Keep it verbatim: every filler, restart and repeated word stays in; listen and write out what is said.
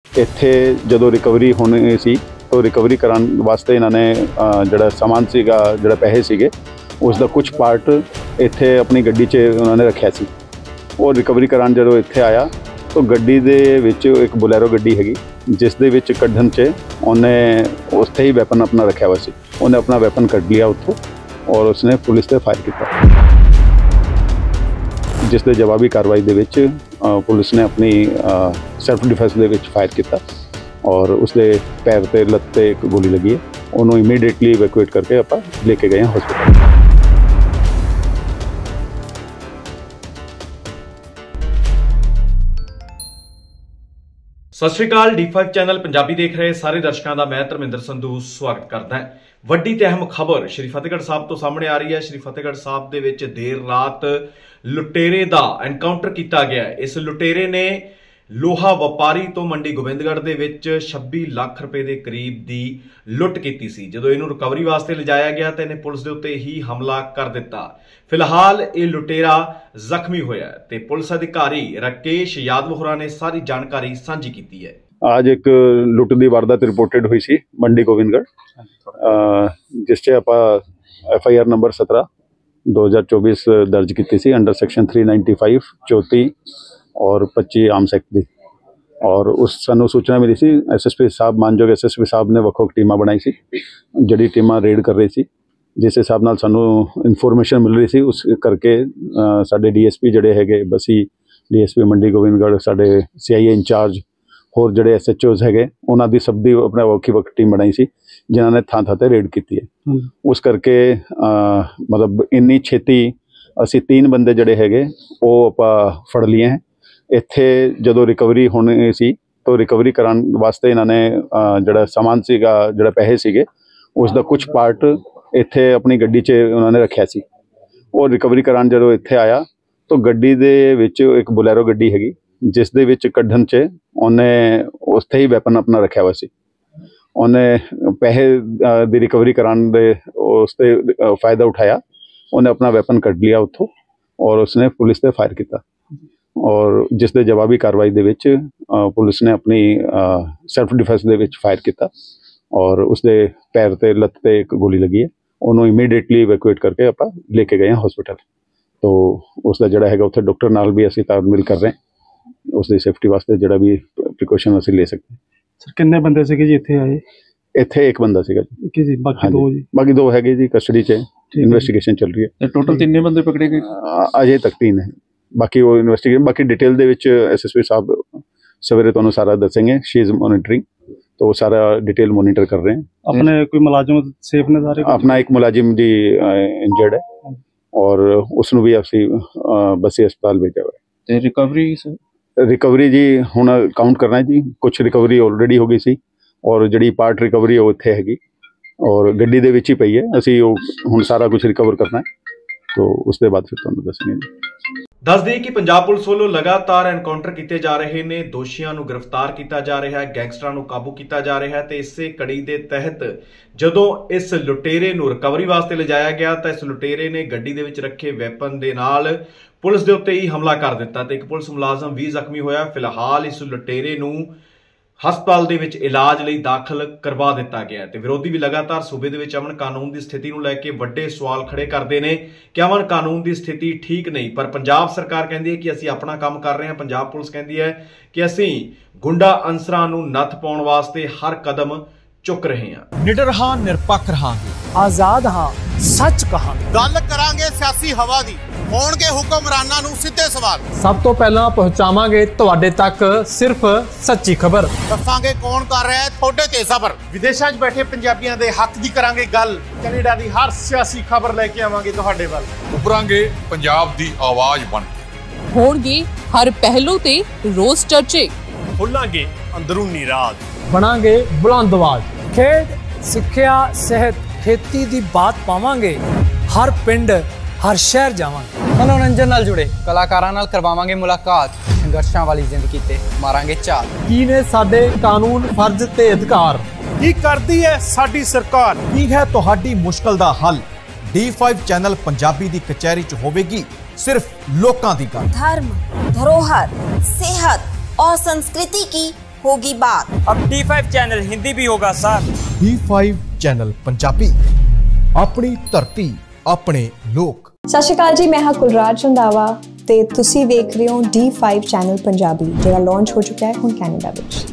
ਇੱਥੇ ਜਦੋਂ ਰਿਕਵਰੀ ਹੋਣੀ ਸੀ ਤਾਂ ਰਿਕਵਰੀ ਕਰਾਉਣ ਵਾਸਤੇ ਇਹਨਾਂ ਨੇ ਜਿਹੜਾ ਸਮਾਨ ਸੀਗਾ, ਜਿਹੜਾ ਪੈਸੇ ਸੀਗੇ, ਉਸ ਦਾ ਕੁਝ ਪਾਰਟ ਇੱਥੇ ਆਪਣੀ ਗੱਡੀ 'ਚ ਉਹਨਾਂ ਨੇ ਰੱਖਿਆ ਸੀ। ਉਹ ਰਿਕਵਰੀ ਕਰਾਉਣ ਜਦੋਂ ਇੱਥੇ ਆਇਆ ਤਾਂ ਗੱਡੀ ਦੇ ਵਿੱਚ ਇੱਕ ਬੁਲੈਰੋ ਗੱਡੀ ਹੈਗੀ, ਜਿਸ ਦੇ ਵਿੱਚ ਕੱਢਣ 'ਚ ਉਹਨੇ ਉੱਥੇ ਹੀ ਵੈਪਨ ਆਪਣਾ ਰੱਖਿਆ ਹੋਇਆ ਸੀ। ਉਹਨੇ ਆਪਣਾ ਵੈਪਨ ਕੱਢ ਲਿਆ ਉੱਥੋਂ ਔਰ ਉਸਨੇ ਪੁਲਿਸ 'ਤੇ ਫਾਇਰ ਕੀਤਾ, ਜਿਸ ਦੇ ਜਵਾਬੀ ਕਾਰਵਾਈ ਦੇ ਵਿੱਚ ਪੁਲਿਸ ਨੇ ਆਪਣੀ ਸੈਲਫ ਡਿਫੈਂਸ ਦੇ ਵਿੱਚ ਫਾਇਰ ਕੀਤਾ ਔਰ ਉਸਦੇ ਪੈਰ 'ਤੇ ਲੱਤ 'ਤੇ ਇੱਕ ਗੋਲੀ ਲੱਗੀ ਹੈ। ਉਹਨੂੰ ਇਮੀਡੀਏਟਲੀ ਇਵੈਕੂਏਟ ਕਰਕੇ ਆਪਾਂ ਲੈ ਕੇ ਗਏ ਹਾਂ ਹਸਪਤਾਲ। ਸਤਿ ਸ਼੍ਰੀ ਅਕਾਲ। ਡੀ ਫਾइव ਚੈਨਲ ਪੰਜਾਬੀ ਦੇਖ ਰਹੇ ਸਾਰੇ ਦਰਸ਼ਕਾਂ ਦਾ ਮੈਂ ਧਰਮਿੰਦਰ ਸੰਧੂ ਸਵਾਗਤ ਕਰਦਾ ਹਾਂ। ਵੱਡੀ ਤੇ ਅਹਿਮ ਖਬਰ ਸ਼੍ਰੀ ਫਤਿਹਗੜ੍ਹ ਸਾਹਿਬ ਤੋਂ ਸਾਹਮਣੇ ਆ ਰਹੀ ਹੈ। ਸ਼੍ਰੀ ਫਤਿਹਗੜ੍ਹ ਸਾਹਿਬ ਦੇ ਵਿੱਚ ਦੇਰ ਰਾਤ ਲੁਟੇਰੇ ਦਾ ਐਨਕਾਊਂਟਰ ਕੀਤਾ ਗਿਆ। ਇਸ ਲੁਟੇਰੇ ਨੇ ਲੋਹਾ ਵਪਾਰੀ ਤੋਂ ਮੰਡੀ ਗੋਬਿੰਦਗੜ੍ਹ ਦੇ ਵਿੱਚ ਛੱਬੀ ਲੱਖ ਰੁਪਏ ਦੇ ਕਰੀਬ ਦੀ ਲੁੱਟ ਕੀਤੀ ਸੀ। ਜਦੋਂ ਇਹਨੂੰ ਰਿਕਵਰੀ ਵਾਸਤੇ ਲਿਜਾਇਆ ਗਿਆ ਤਾਂ ਇਹਨੇ ਪੁਲਿਸ ਦੇ ਉੱਤੇ ਹੀ ਹਮਲਾ ਕਰ ਦਿੱਤਾ। ਫਿਲਹਾਲ ਇਹ ਲੁਟੇਰਾ ਜ਼ਖਮੀ ਹੋਇਆ ਤੇ ਪੁਲਿਸ ਅਧਿਕਾਰੀ ਰਾਕੇਸ਼ ਯਾਦਵ ਹੋਰਾਂ ਨੇ ਸਾਰੀ ਜਾਣਕਾਰੀ ਸਾਂਝੀ ਕੀਤੀ ਹੈ। आज एक लुट की वारदात रिपोर्टेड हुई सी मंडी गोविंदगढ़, जिस आप एफ आई आर नंबर सत्रह दो हज़ार चौबीस दर्ज की सी under section three ninety five चौथी और पच्ची आर्म्स एक्ट दी। और उस सानू सूचना मिली सी, एस एस पी साहब मानयोग एस एस पी साहब ने वक्-वक् टीमां बनाई सी, जिहड़ी टीमां रेड कर रही सी। जिस हिसाब नाल सानू इनफॉर्मेशन मिल रही सी, उस करके साडे डी एस पी जिहड़े हैगे Bassi D S P Mandi Gobindgarh, साडे सी आई ए इंचार्ज, होर जिहड़े एस एच ओज हैगे, उन्हां दी सब दी अपने वक् वक् टीम बनाई सी, जिन्हां ने थां थां ते रेड की है। उस करके मतलब इन्नी छेती असी तीन बंदे जिहड़े हैगे वो आपां फड़ लिए हैं। इत्थे जदों रिकवरी होनी सी तो रिकवरी कराउण वास्ते इन्हां ने जिहड़ा समान सीगा, जिहड़ा पैसे सीगे, उस दा कुछ पार्ट इत्थे अपनी गड्डी 'च उन्हां ने रखिया सी। वो रिकवरी कराउण जदों इत्थे आया तो गड्डी दे विच एक बुलैरो गड्डी हैगी, जिस दे विच कढ़न च ਉਹਨੇ ਉੱਥੇ ਹੀ ਵੈਪਨ ਆਪਣਾ ਰੱਖਿਆ ਹੋਇਆ ਸੀ। ਉਹਨੇ ਪੈਸੇ ਦੀ ਰਿਕਵਰੀ ਕਰਾਉਣ ਦੇ ਉਸ 'ਤੇ ਫਾਇਦਾ ਉਠਾਇਆ। ਉਹਨੇ ਆਪਣਾ ਵੈਪਨ ਕੱਢ ਲਿਆ ਉੱਥੋਂ ਔਰ ਉਸਨੇ ਪੁਲਿਸ 'ਤੇ ਫਾਇਰ ਕੀਤਾ ਔਰ ਜਿਸ ਦੇ ਜਵਾਬੀ ਕਾਰਵਾਈ ਦੇ ਵਿੱਚ ਪੁਲਿਸ ਨੇ ਆਪਣੀ ਸੈਲਫ ਡਿਫੈਂਸ ਦੇ ਵਿੱਚ ਫਾਇਰ ਕੀਤਾ ਔਰ ਉਸਦੇ ਪੈਰ 'ਤੇ ਲੱਤ 'ਤੇ ਇੱਕ ਗੋਲੀ ਲੱਗੀ ਹੈ। ਉਹਨੂੰ ਇਮੀਡੀਏਟਲੀ ਇਵੈਕੂਏਟ ਕਰਕੇ ਆਪਾਂ ਲੈ ਕੇ ਗਏ ਹਾਂ ਹਸਪਤਾਲ। तो उसका जोड़ा है उत्थे डॉक्टर नाल भी असीं तालमेल कर रहे हैं, उसकी सेफ्टी वास्ते जोड़ा भी प्रिकॉशन असीं ले सकते हैं। सर कितने बंदे सीगे जी इत्थे आए? इत्थे एक बंदा सीगा जी, जी बाकी दो जी बाकी दो हैगे जी कस्टडी च, इन्वेस्टिगेशन चल रही है। टोटल तीन बंदे पकड़े गए? अजे तक तीन है, बाकी वो इन्वेस्टिगेशन बाकी डिटेल दे विच एस एस पी साहब सवेरे तुहानूं सारा दसेंगे। शी इज मॉनिटरिंग, तो वो सारा डिटेल मॉनिटर कर रहे हैं। अपने कोई मुलाजिम सेफ ने सारे? अपना एक मुलाजिम जी इंजर्ड है और उसनूं भी असीं बसी अस्पताल भेजा हुआ है। रिकवरी सर रिकवरी जी हुण काउंट करना है जी, कुछ रिकवरी ऑलरेडी हो गई सी और जिहड़ी पार्ट रिकवरी वो इत्थे हैगी और गड्डी दे विच ही पई है। असीं हुण सारा कुछ रिकवर करना है, तो उसके बाद फिर तुहानूं दस्सांगे जी। दस दें कि पंजाब पुलिस वालों लगातार एनकाउंटर किए जा रहे हैं, दोषियों को गिरफ्तार किया जा रहा है, गैंगस्टरां को काबू किया जा रहा है। तो इस कड़ी के तहत जदों इस लुटेरे को रिकवरी वास्ते ले जाया गया तो इस लुटेरे ने गड्डी दे विच रखे वैपन दे नाल पुलिस दे उत्ते ही हमला कर दिता ते एक पुलिस मुलाजम भी जख्मी होया। फिलहाल इस लुटेरे नूं हस्पताल दे विच इलाज लई दाखिल करवा दिता गया ते विरोधी भी लगातार सूबे दे विच अमन कानून की स्थिति नूं लैके वड्डे सवाल खड़े करते हैं कि अमन कानून की स्थिति ठीक नहीं, पर पंजाब सरकार कहती है कि असीं अपना काम कर रहे हैं। पंजाब पुलिस कहती है कि असीं गुंडा अंसरां नूं नत्थ पाउण वास्ते हर कदम चुक रहे हैं। निडर हां, निरपक्ष रहांगे, आजाद हां, सच कहांगे, गल करांगे सियासी हवा दी, होणगे हुक्मरानां नूं सिद्धे सवाल। सब तो पहला पहुंचावांगे तुहाडे तक सिर्फ सच्ची खबर, दसांगे कौन कर रहा है थोड़े ते सबर। विदेशां 'च बैठे पंजाबियां दे हक दी करांगे गल, कनेडा दी हर सियासी खबर लेके आवांगे तुहाडे वल। उभरांगे पंजाब दी आवाज बन के, होणगे हर पहलू ते रोज चर्चे, खुलांगे अंदरूनी राज, बनांगे बुलंद आवाज। खेड सिक्ख्या सेहत खेती दी बात पावांगे, हर पिंड हर शहर जावांगे। मनोरंजन नाल जुड़े कलाकारां नाल करवावांगे मुलाकात, संघर्षां वाली जिंदगी ते मारांगे चाल। की ने साडे कानून फर्ज ते अधिकार, की करदी है साडी सरकार, की है तुहाडी मुश्किल दा हल। डी फाइव चैनल पंजाबी दी कचहरी च होवेगी सिर्फ लोकां दी गल। धर्म, धरोहर, सेहत और संस्कृति की होगी बात। अब डी फाइव चैनल हिंदी भी होगा sir. D five channel Punjabi, अपनी धरती अपने लोक। सत श्री अकाल जी, मैं हाँ कुलराज रंधावा ते तुसी देख रहे हो डी फाइव चैनल पंजाबी, जो लॉन्च हो चुका है हुण कैनेडा विच।